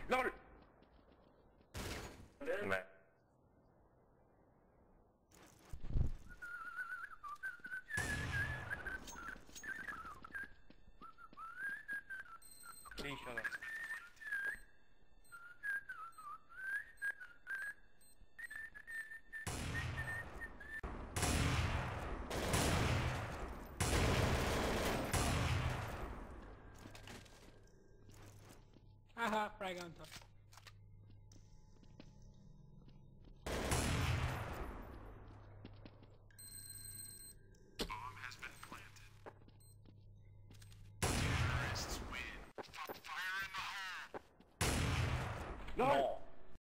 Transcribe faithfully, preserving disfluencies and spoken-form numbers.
LOL. Meh. İnşallah. Haha, frag on top. Bomb has been planted. Terrorists win. F fire in the hole. LOL.